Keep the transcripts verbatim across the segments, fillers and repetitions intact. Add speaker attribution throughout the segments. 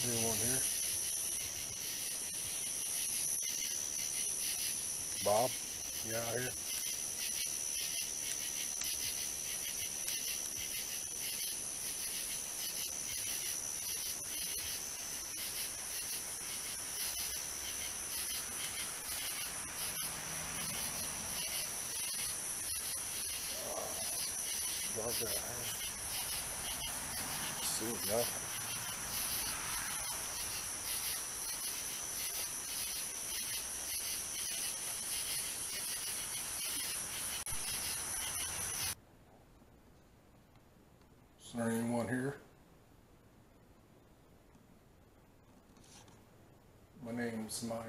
Speaker 1: Anyone here? Bob? You out here? Dark out here. See nothing. Is there anyone here? My name's Mike.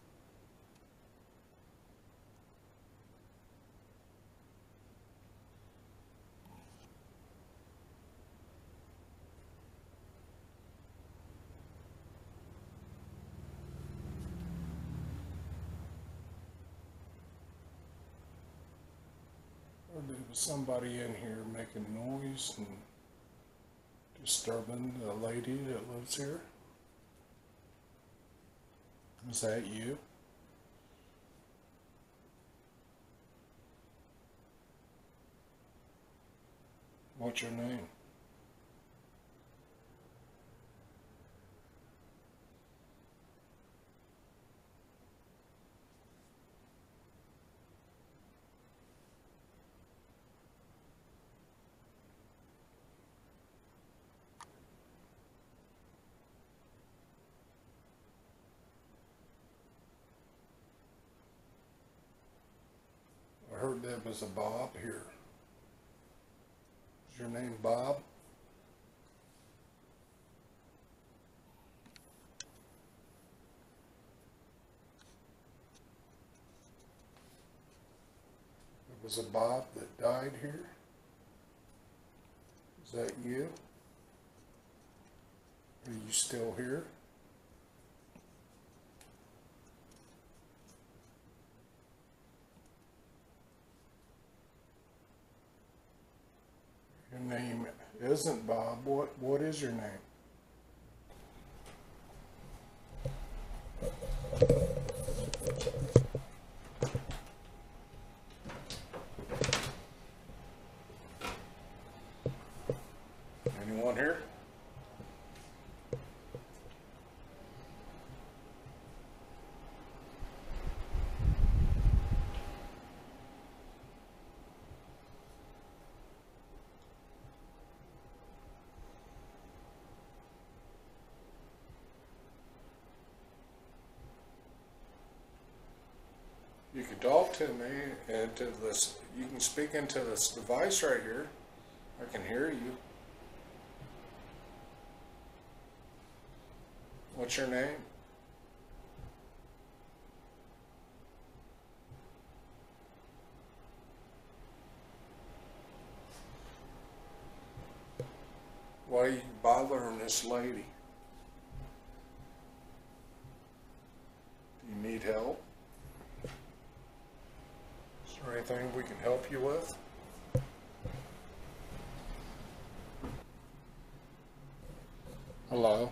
Speaker 1: Or there was somebody in here making noise and disturbing the lady that lives here? Is that you? What's your name? I heard there was a Bob here. Is your name Bob? There was a Bob that died here. Is that you? Are you still here? Your name isn't Bob. What what is your name? Anyone here? You can talk to me and to this. You can speak into this device right here. I can hear you. What's your name? Why are you bothering this lady? Do you need help? Is there anything we can help you with? Hello?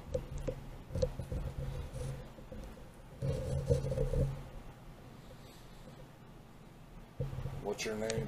Speaker 1: What's your name?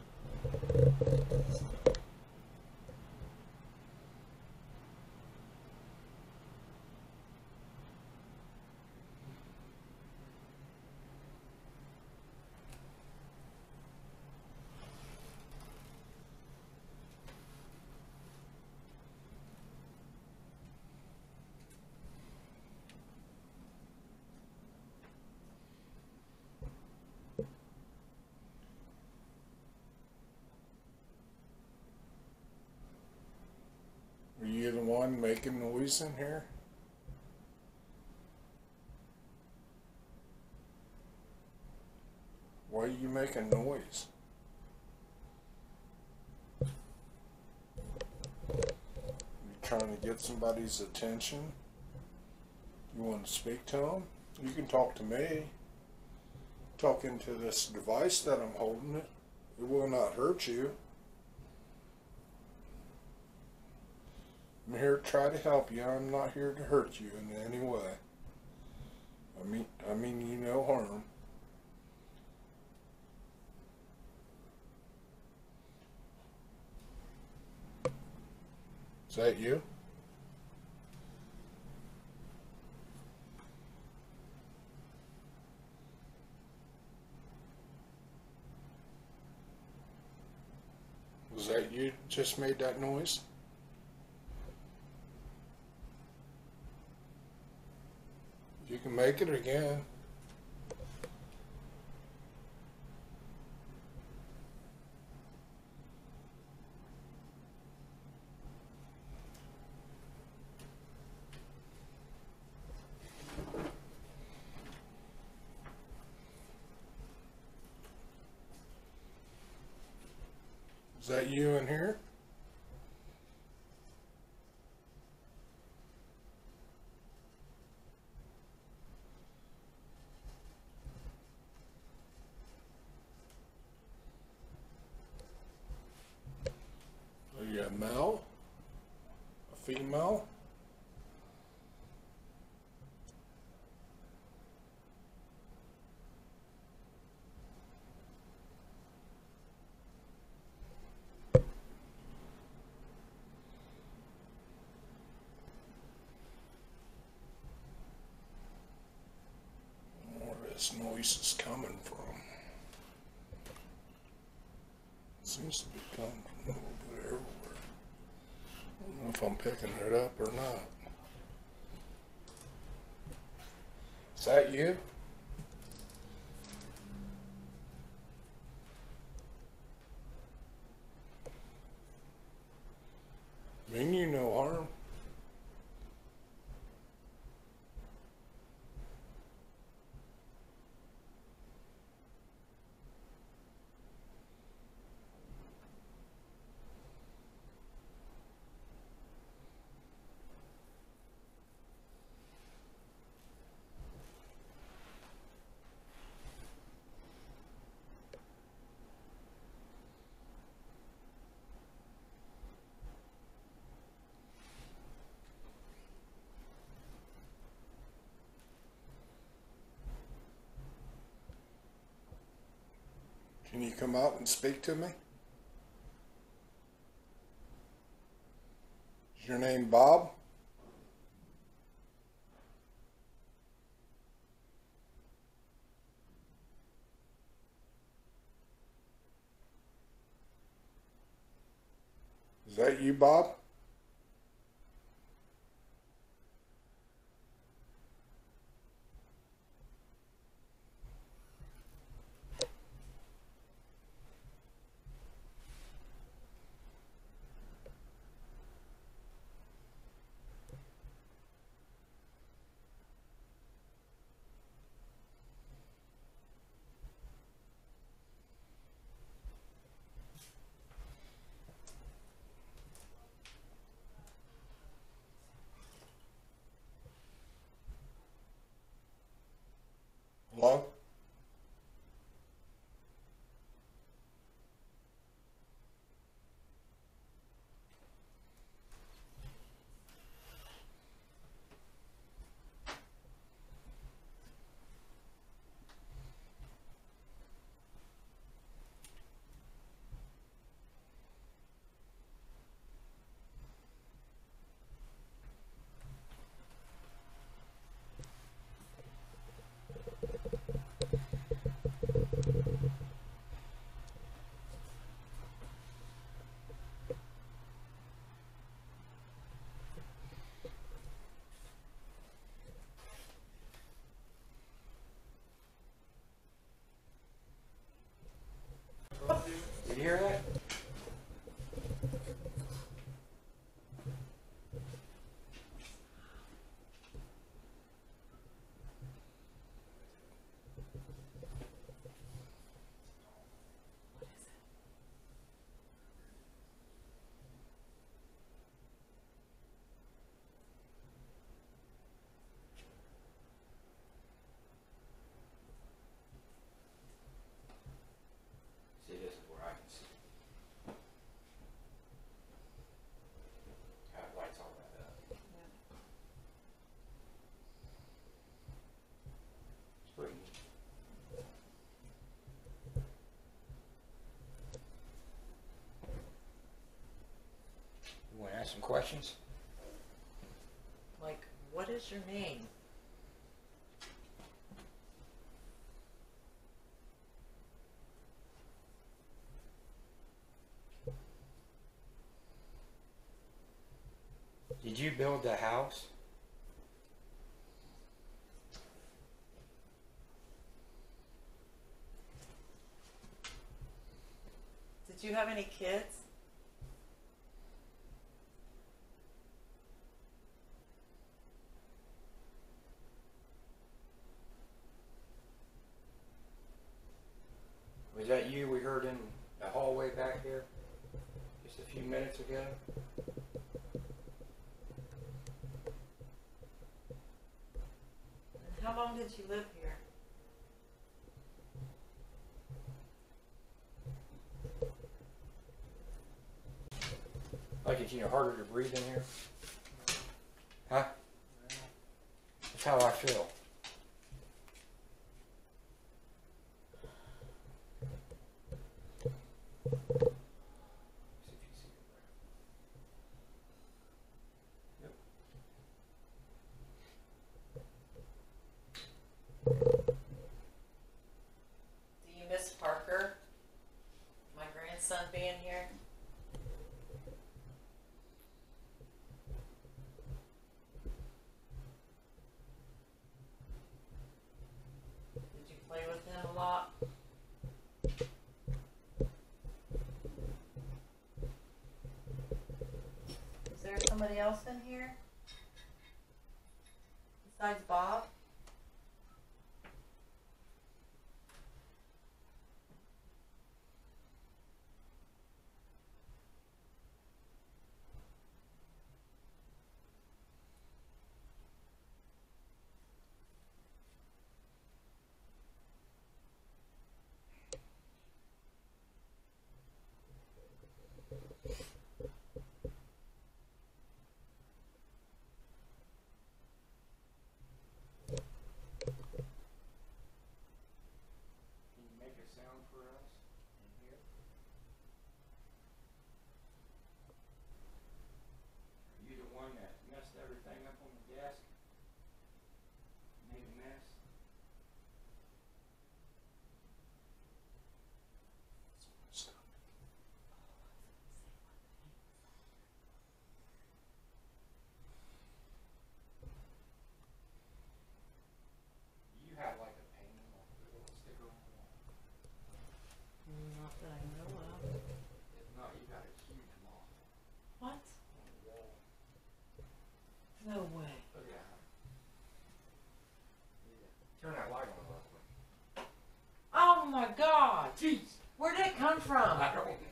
Speaker 1: Are you the one making noise in here? Why are you making noise? You trying to get somebody's attention? You want to speak to them? You can talk to me. Talk into this device that I'm holding. It, it will not hurt you. I'm here to try to help you. I'm not here to hurt you in any way. I mean, I mean you no harm. Is that you? Was that you just made that noise? You can make it again. Is that you in here? Are you a male? A female? Where this noise is coming from? It seems to be coming from a little bit everywhere. I don't know if I'm picking it up or not. Is that you? Mean you no harm. Can you come out and speak to me? Is your name Bob? Is that you, Bob?
Speaker 2: some questions?
Speaker 3: Like, what is your name?
Speaker 2: Did you build the house?
Speaker 3: Did you have any kids?
Speaker 2: Was that you we heard in the hallway back here just a few minutes ago?
Speaker 3: And how long did you live here?
Speaker 2: Like it's, you know, harder to breathe in here? Huh? That's how I feel.
Speaker 3: Do you miss Parker? My grandson being here? Did you play with him a lot? Is there somebody else in here? Besides Bob?
Speaker 2: Can you make a sound for us in here? Are you the one that messed everything up on the desk? Made a mess? You have like a painting, like a little sticker on the wall.
Speaker 3: Not that I know of.
Speaker 2: If not, you got a huge moth
Speaker 3: What?
Speaker 2: on the wall.
Speaker 3: No way.
Speaker 2: Look at that. Yeah. Turn that light on real quick.
Speaker 3: Oh my God!
Speaker 2: Jeez!
Speaker 3: Where did it come from?
Speaker 2: I don't know.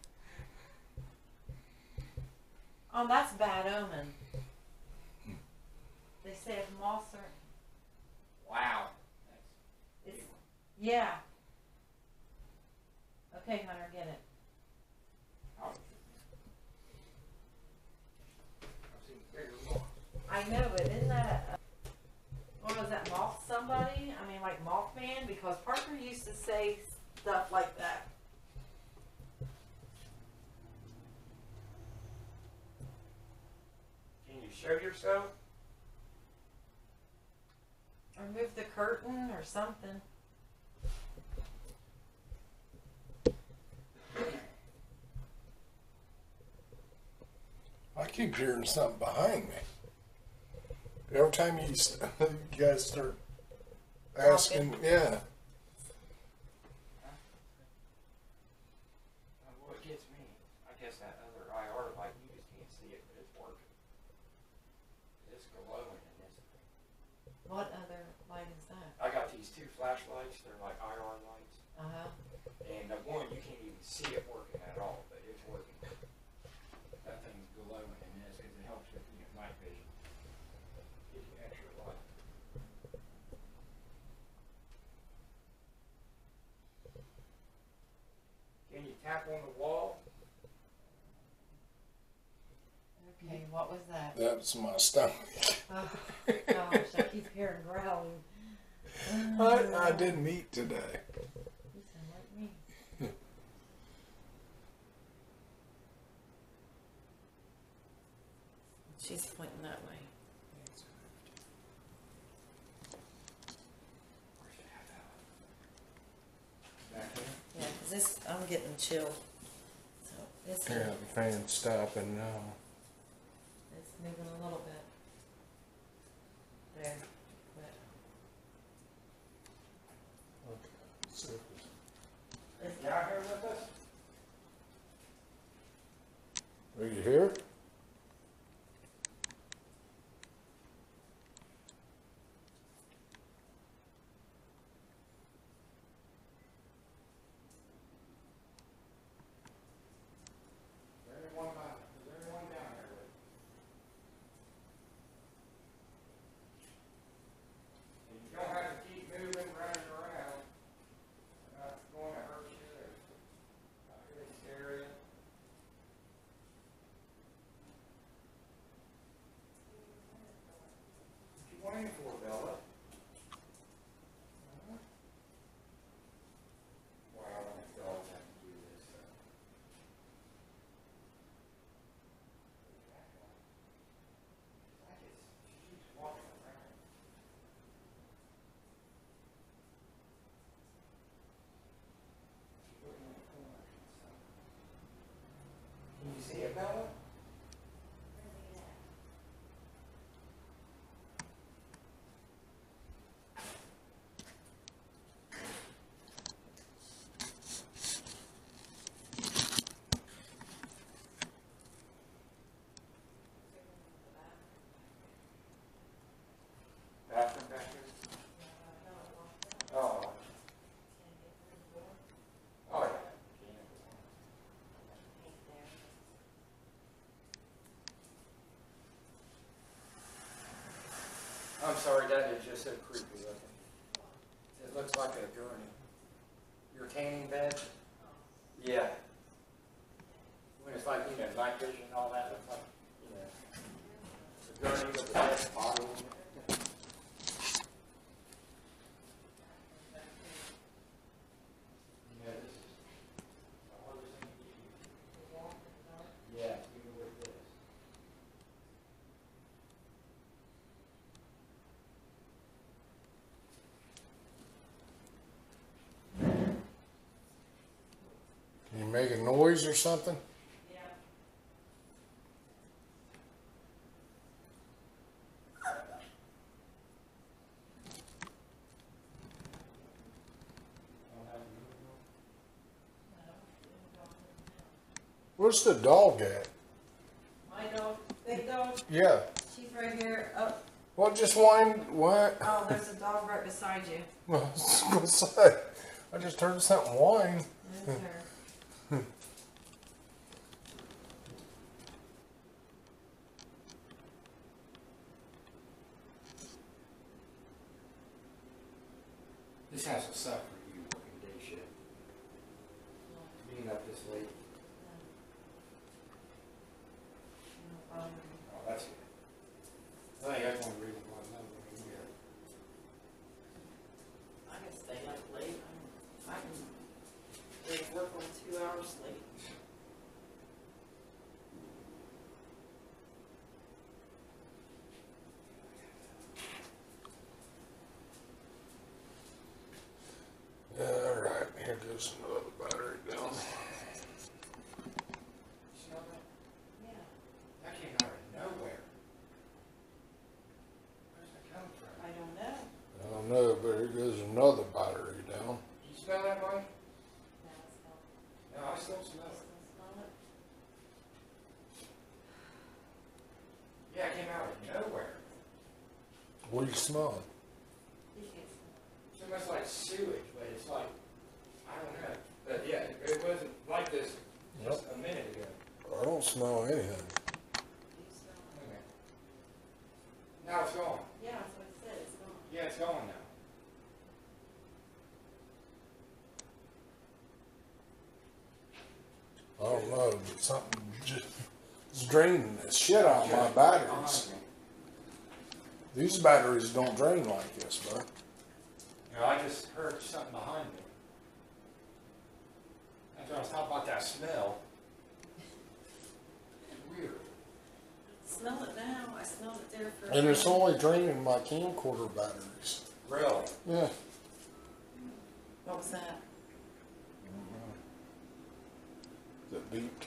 Speaker 3: Oh, that's bad omen. They say if moths are,
Speaker 2: Wow. That's
Speaker 3: it's,
Speaker 2: big one.
Speaker 3: yeah. Okay, Hunter, get it.
Speaker 2: I've seen bigger moths.
Speaker 3: I know, but isn't that a, what was that, moth somebody? I mean, like Mothman? Because Parker used to say stuff like that.
Speaker 2: Can you show yourself?
Speaker 3: Or move the curtain or something.
Speaker 1: I keep hearing something behind me. Every time you, st- you guys start asking, yeah.
Speaker 2: Uh, well, it gets me. I guess that other I R light, you just can't see it, but it's working. It's glowing in this thing.
Speaker 3: What other light is that?
Speaker 2: I got these two flashlights. They're like I R lights.
Speaker 3: Uh-huh.
Speaker 2: And the one, you can't even see it working at all, but it's working. That thing's glowing in this because it helps with, you know, night vision. Gives you extra light. Can you tap on the wall?
Speaker 3: Okay, what was that?
Speaker 1: That's my stomach.
Speaker 3: Oh, gosh, I keep hearing growling.
Speaker 1: I, I didn't eat today.
Speaker 3: You sound like me. She's pointing that way.
Speaker 2: Back there?
Speaker 3: Yeah, 'cause this, I'm getting chilled. So it's,
Speaker 1: Yeah, the fan's stopping now.
Speaker 3: it's moving a little bit. There. But
Speaker 1: So,
Speaker 2: Is y'all here with us?
Speaker 1: are you here?
Speaker 2: Is there anyone by, is there anyone down there with? And you don't have to keep moving, running around. I'm not going to hurt you or not really scare you. What you waiting for, Bella? Huh? Wow, I don't have dogs have to do this, so. I guess she keeps walking around. She's looking in the corner. Can you see it, Bella? Bathroom back here? Oh. Oh, yeah. I'm sorry, that is just so creepy looking. It looks like a gurney. Your tanning bed? Yeah. When it's like, you know, night vision and all that, looks like, you know, a gurney with a dead body in it. Yeah, this is the hardest thing to do. Yeah, even with this.
Speaker 1: Can you make a noise or something?
Speaker 3: yeah.
Speaker 1: Where's the dog at?
Speaker 3: My dog, big dog,
Speaker 1: Yeah.
Speaker 3: she's right here. Oh,
Speaker 1: Well, just wind. What?
Speaker 3: oh, there's a dog right beside you.
Speaker 1: Well, I was gonna say. I just heard something whine.
Speaker 3: There's her.
Speaker 2: This has to suck for you working day shift. Being up this late.
Speaker 3: Um,
Speaker 2: Oh, that's good. I think that's one reason why I'm not working here.
Speaker 3: I can stay up late. I can, I can work on two hours sleep.
Speaker 1: All right, here goes another battery down.
Speaker 2: Smell that?
Speaker 3: Yeah.
Speaker 2: That came out of nowhere. Where's that coming from?
Speaker 3: I don't know.
Speaker 1: I don't know, but here goes another battery down.
Speaker 2: Did you smell that, Mike?
Speaker 3: Now it's gone.
Speaker 2: No, I still smell it.
Speaker 3: Still smell it?
Speaker 2: Yeah, it came out of nowhere.
Speaker 1: What do you smell?
Speaker 3: You can smell
Speaker 2: It's almost like sewage, but it's like, I don't know. But yeah, it, it wasn't like this just a minute ago.
Speaker 1: I don't smell anything.
Speaker 3: it. Do you smell it?
Speaker 2: Okay. Now it's gone.
Speaker 3: Yeah, that's what it said. It's gone.
Speaker 2: Yeah, it's gone now.
Speaker 1: I don't know, but something just is draining the shit out of my batteries. These batteries don't drain like this, bud.
Speaker 2: No, I just heard something behind me. After I was talking about that smell. It's weird.
Speaker 3: Smell it now. there for.
Speaker 1: And it's only draining my camcorder batteries.
Speaker 2: Really?
Speaker 1: Yeah.
Speaker 3: What was that?
Speaker 1: That beeped.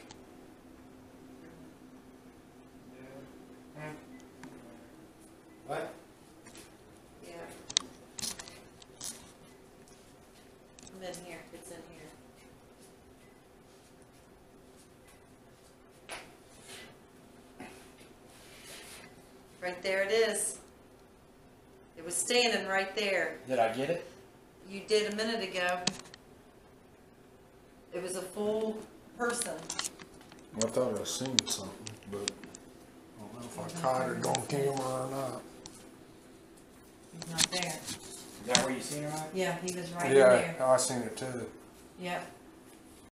Speaker 2: What?
Speaker 3: Yeah. I'm in here, it's in here. Right there it is. It was standing right there.
Speaker 2: Did I get it?
Speaker 3: You did a minute ago. It was a full person.
Speaker 1: I thought I seen something, but I don't know if I caught it on camera or not.
Speaker 3: He's not there.
Speaker 2: Is that where you seen it at?
Speaker 3: Yeah, he was right in
Speaker 1: Yeah,
Speaker 3: there.
Speaker 1: I seen it too.
Speaker 3: Yep.